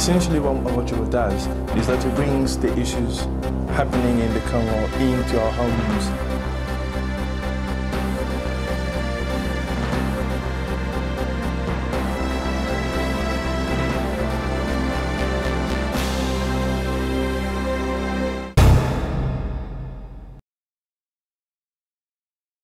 Essentially what Unwatchable does is that it brings the issues happening in the Congo into our homes